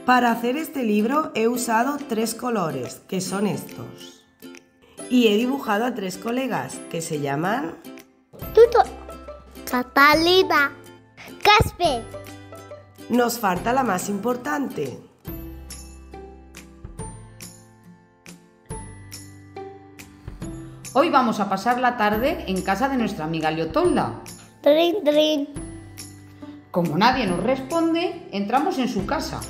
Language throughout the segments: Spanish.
Para hacer este libro he usado 3 colores, que son estos. Y he dibujado a 3 colegas, que se llaman... Tuto, Catalina, Casper. Nos falta la más importante. Hoy vamos a pasar la tarde en casa de nuestra amiga Leotolda. Drin, drin. Como nadie nos responde, entramos en su casa.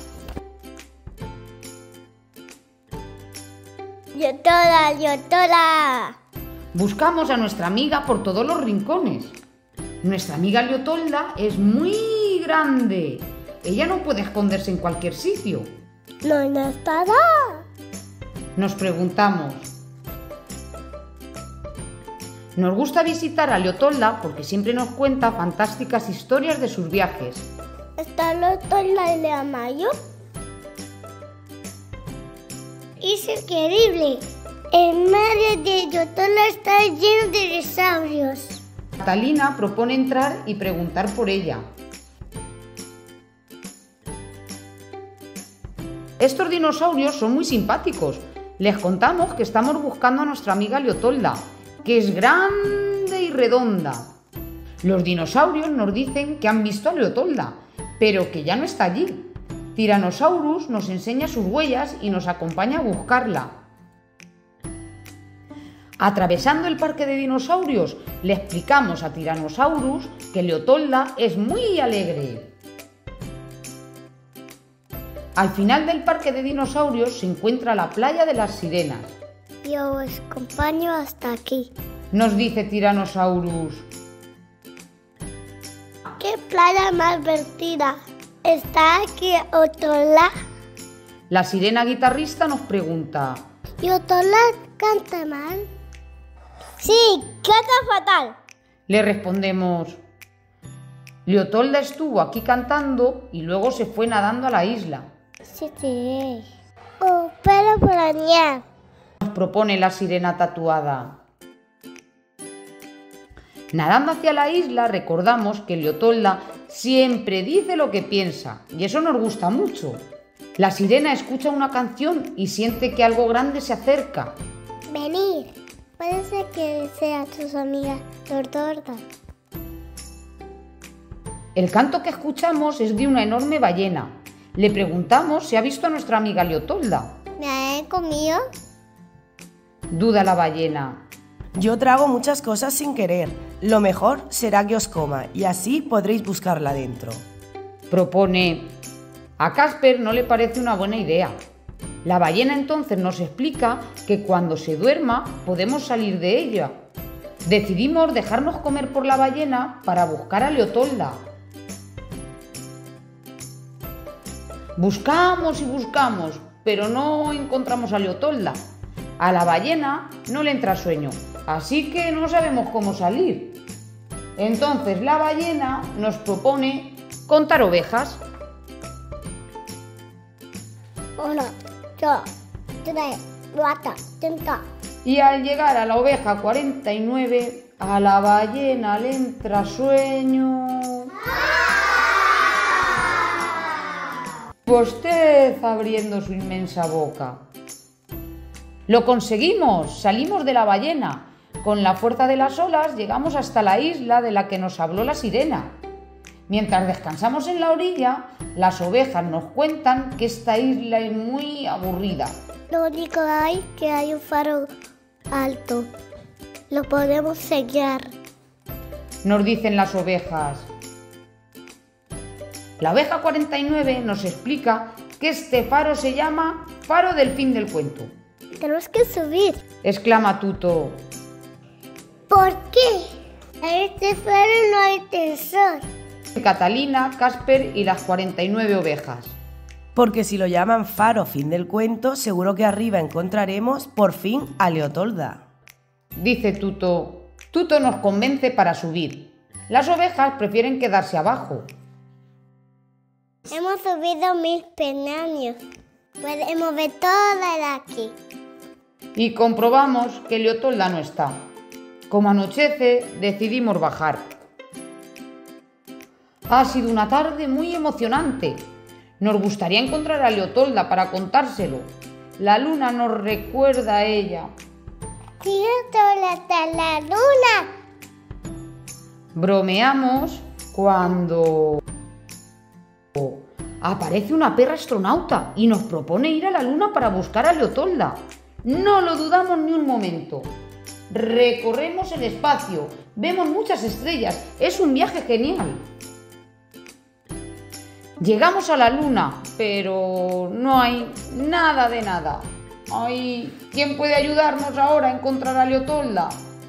Leotolda, Leotolda. Buscamos a nuestra amiga por todos los rincones. Nuestra amiga Leotolda es muy grande. Ella no puede esconderse en cualquier sitio. ¿Dónde estará? Nos preguntamos. Nos gusta visitar a Leotolda porque siempre nos cuenta fantásticas historias de sus viajes. ¿Está Leotolda en la mayo? Es increíble. En medio de Leotolda está lleno de dinosaurios. Catalina propone entrar y preguntar por ella. Estos dinosaurios son muy simpáticos. Les contamos que estamos buscando a nuestra amiga Leotolda, que es grande y redonda. Los dinosaurios nos dicen que han visto a Leotolda, pero que ya no está allí. Tyrannosaurus nos enseña sus huellas y nos acompaña a buscarla. Atravesando el parque de dinosaurios, le explicamos a Tyrannosaurus que Leotolda es muy alegre. Al final del parque de dinosaurios se encuentra la playa de las sirenas. Yo os acompaño hasta aquí. Nos dice Tyrannosaurus. ¡Qué playa más divertida! ¿Está aquí Leotolda? La sirena guitarrista nos pregunta. ¿Leotolda canta mal? Sí, canta fatal. Le respondemos. Leotolda estuvo aquí cantando y luego se fue nadando a la isla. Sí. Oh, pero planear. Nos propone la sirena tatuada. Nadando hacia la isla recordamos que Leotolda siempre dice lo que piensa y eso nos gusta mucho. La sirena escucha una canción y siente que algo grande se acerca. Venid, puede ser que sea tus amigas Leotolda. El canto que escuchamos es de una enorme ballena. Le preguntamos si ha visto a nuestra amiga Leotolda. ¿Me han comido? Duda la ballena. Yo trago muchas cosas sin querer. Lo mejor será que os coma y así podréis buscarla dentro. Propone. A Casper no le parece una buena idea. La ballena entonces nos explica que cuando se duerma podemos salir de ella. Decidimos dejarnos comer por la ballena para buscar a Leotolda. Buscamos y buscamos, pero no encontramos a Leotolda. A la ballena no le entra sueño, así que no sabemos cómo salir. Entonces la ballena nos propone contar ovejas. 1, 2, 3, 4, 5. Y al llegar a la oveja 49, a la ballena le entra sueño. Bosteza abriendo su inmensa boca. ¡Lo conseguimos! Salimos de la ballena. Con la fuerza de las olas llegamos hasta la isla de la que nos habló la sirena. Mientras descansamos en la orilla, las ovejas nos cuentan que esta isla es muy aburrida. Lo único que hay un faro alto. Lo podemos sellar. Nos dicen las ovejas. La oveja 49 nos explica que este faro se llama Faro del Fin del Cuento. Tenemos que subir. Exclama Tuto. ¿Por qué? En este faro no hay tesoro. Catalina, Casper y las 49 ovejas. Porque si lo llaman faro fin del cuento, seguro que arriba encontraremos por fin a Leotolda. Dice Tuto. Tuto nos convence para subir. Las ovejas prefieren quedarse abajo. Hemos subido 1000 peldaños. Podemos ver toda de aquí. Y comprobamos que Leotolda no está. Como anochece, decidimos bajar. Ha sido una tarde muy emocionante. Nos gustaría encontrar a Leotolda para contárselo. La luna nos recuerda a ella. ¿Dónde está la luna? Bromeamos cuando aparece una perra astronauta y nos propone ir a la luna para buscar a Leotolda. No lo dudamos ni un momento. Recorremos el espacio, vemos muchas estrellas, es un viaje genial. Llegamos a la luna, pero no hay nada de nada. Ay, ¿quién puede ayudarnos ahora a encontrar a Leotolda?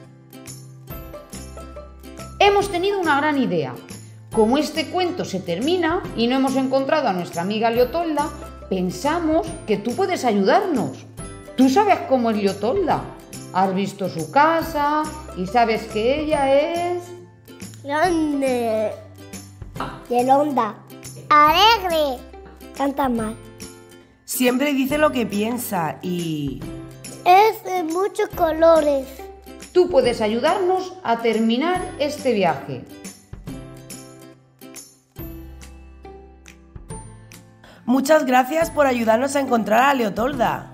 Hemos tenido una gran idea. Como este cuento se termina y no hemos encontrado a nuestra amiga Leotolda, pensamos que tú puedes ayudarnos. Tú sabes cómo es Leotolda. Has visto su casa y sabes que ella es... Grande. Redonda. Alegre. Canta mal. Siempre dice lo que piensa y... Es de muchos colores. Tú puedes ayudarnos a terminar este viaje. Muchas gracias por ayudarnos a encontrar a Leotolda.